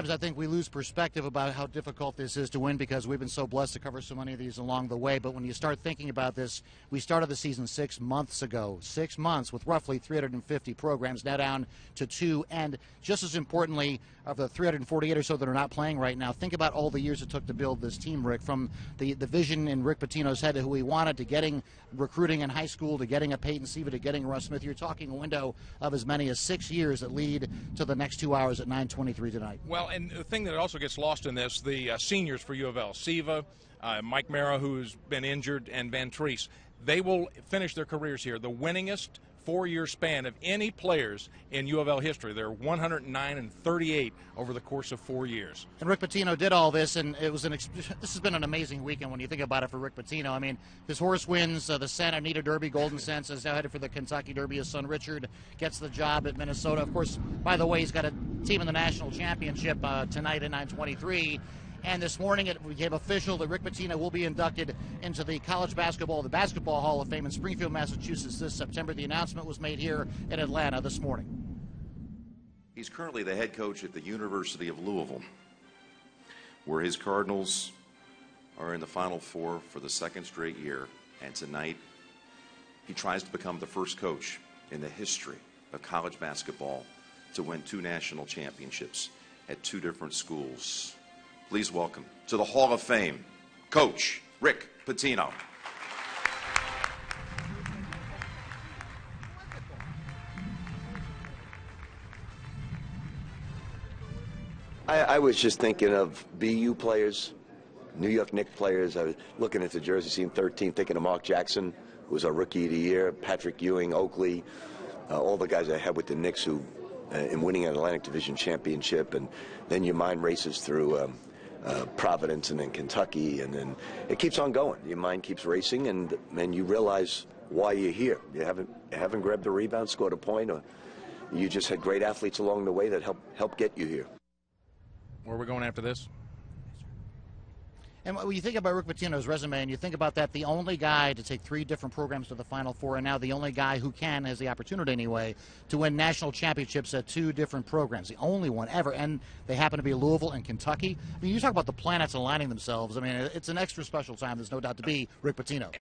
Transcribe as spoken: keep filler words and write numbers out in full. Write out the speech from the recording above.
I think we lose perspective about how difficult this is to win because we've been so blessed to cover so many of these along the way. But when you start thinking about this, we started the season six months ago, six months with roughly three hundred fifty programs, now down to two. And just as importantly, of the three hundred forty-eight or so that are not playing right now, think about all the years it took to build this team, Rick, from the, the vision in Rick Pitino's head to who he wanted, to getting recruiting in high school, to getting a Peyton Siva, to getting Russ Smith. You're talking a window of as many as six years that lead to the next two hours at nine twenty-three tonight. Well, and the thing that also gets lost in this, the uh, seniors for U of L, Siva, uh, Mike Mara, who's been injured, and Van Treese, they will finish their careers here. The winningest four-year span of any players in U of L history. They're one hundred nine and thirty-eight over the course of four years. And Rick Pitino did all this, and it was an. This has been an amazing weekend when you think about it for Rick Pitino. I mean, his horse wins uh, the Santa Anita Derby. Golden Sense is now headed for the Kentucky Derby. His son Richard gets the job at Minnesota. Of course, by the way, he's got a team in the national championship uh, tonight at nine twenty-three. And this morning it became official that Rick Pitino will be inducted into the college basketball, the Basketball Hall of Fame in Springfield, Massachusetts this September. The announcement was made here in Atlanta this morning. He's currently the head coach at the University of Louisville, where his Cardinals are in the Final Four for the second straight year. And tonight, he tries to become the first coach in the history of college basketball to win two national championships at two different schools. Please welcome to the Hall of Fame, Coach Rick Pitino. I, I was just thinking of B U players, New York Knicks players. I was looking at the jersey, seeing thirteen, thinking of Mark Jackson, who was our Rookie of the Year, Patrick Ewing, Oakley, uh, all the guys I had with the Knicks who, uh, in winning an Atlantic Division championship. And then your mind races through um, Uh, Providence and then Kentucky, and then it keeps on going. Your mind keeps racing, and then you realize why you're here. You haven't you haven't grabbed a rebound, scored a point, or you just had great athletes along the way that help help get you here. Where are we going after this? And when you think about Rick Pitino's resume, and you think about that, the only guy to take three different programs to the Final Four, and now the only guy who can, has the opportunity anyway, to win national championships at two different programs. The only one ever. And they happen to be Louisville and Kentucky. I mean, you talk about the planets aligning themselves. I mean, it's an extra special time, there's no doubt, to be Rick Pitino.